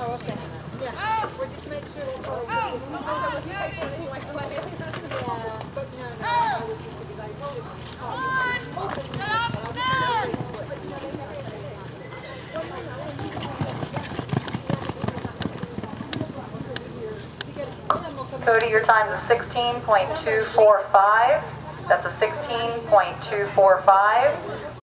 Oh, okay. Yeah. We'll just make sure that's all. Yeah. But no, I would just because I told him. Cody, your time is 16.245. That's a 16.245.